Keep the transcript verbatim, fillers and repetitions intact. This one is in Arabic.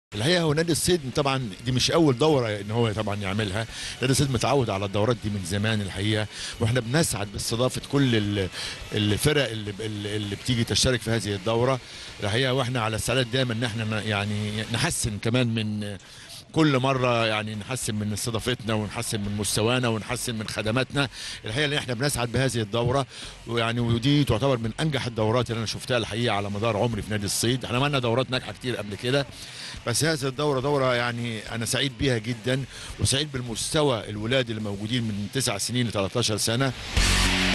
الحقيقه هو نادي الصيد طبعا دي مش اول دوره ان هو طبعا يعملها. نادي الصيد متعود على الدورات دي من زمان الحقيقه، واحنا بنسعد باستضافه كل ال- الفرق اللي, اللي بتيجي تشترك في هذه الدوره الحقيقه، واحنا على استعداد دايما ان احنا ن- يعني نحسن كمان من كل مره، يعني نحسن من استضافتنا ونحسن من مستوانا ونحسن من خدماتنا. الحقيقه ان احنا بنسعد بهذه الدوره، ويعني ودي تعتبر من انجح الدورات اللي انا شفتها الحقيقه على مدار عمري في نادي الصيد. احنا عملنا دورات ناجحه كتير قبل كده، بس هذه الدوره دوره يعني انا سعيد بيها جدا، وسعيد بالمستوى الولاد اللي موجودين من تسع سنين ل ثلاثة عشر سنه.